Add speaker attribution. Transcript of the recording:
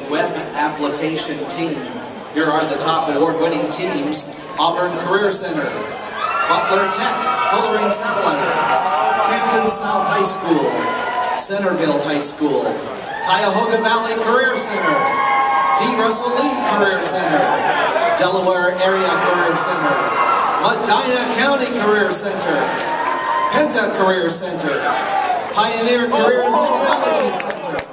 Speaker 1: Web Application Team. Here are the top award-winning teams: Auburn Career Center, Butler Tech, Coloring Satellite, Canton South High School, Centerville High School, Cuyahoga Valley Career Center, D. Russell Lee Career Center, Delaware Area Career Center, Medina County Career Center, Penta Career Center, Pioneer Career and Technology Center,